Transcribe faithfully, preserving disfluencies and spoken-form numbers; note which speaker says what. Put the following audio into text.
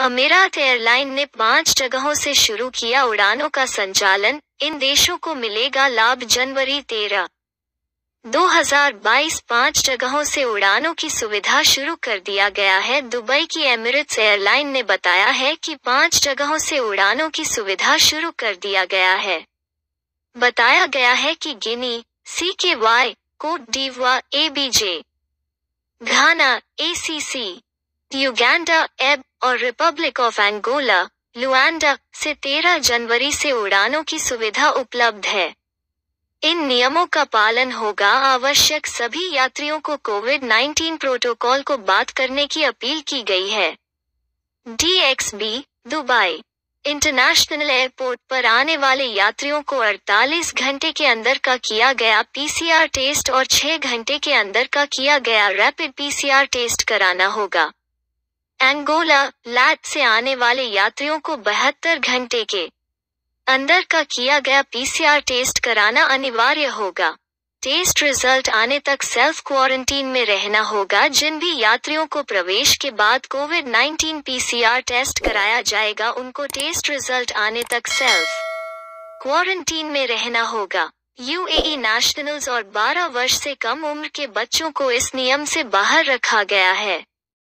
Speaker 1: अमीरात एयरलाइन ने पांच जगहों से शुरू किया उड़ानों का संचालन, इन देशों को मिलेगा लाभ। जनवरी तेरह, दो हज़ार बाईस पांच जगहों से उड़ानों की सुविधा शुरू कर दिया गया है। दुबई की एमिरेट्स एयरलाइन ने बताया है कि पांच जगहों से उड़ानों की सुविधा शुरू कर दिया गया है। बताया गया है कि Guinea, C K Y, Cote d'Ivoire, A B J, Ghana, A C C, Uganda, एब और रिपब्लिक ऑफ एंगोला, लुआंडा से तेरह जनवरी से उड़ानों की सुविधा उपलब्ध है। इन नियमों का पालन होगा आवश्यक। सभी यात्रियों को कोविड नाइन्टीन प्रोटोकॉल को बात करने की अपील की गई है। D X B, Dubai international airport पर आने वाले यात्रियों को अड़तालीस घंटे के अंदर का किया गया पी सी आर टेस्ट और छह घंटे के अंदर का किया गया rapid P C R test कराना होगा। एंगोला, लैट से आने वाले यात्रियों को बहत्तर घंटे के अंदर का किया गया पी सी आर टेस्ट कराना अनिवार्य होगा। टेस्ट रिजल्ट आने तक सेल्फ क्वारंटीन में रहना होगा। जिन भी यात्रियों को प्रवेश के बाद Covid nineteen P C R test कराया जाएगा, उनको टेस्ट रिजल्ट आने तक सेल्फ क्वारंटीन में रहना होगा। यू ए ई नेशनल्स और बारह वर्ष से कम उम्र के बच्चों को इस नियम से बाहर रखा गया है।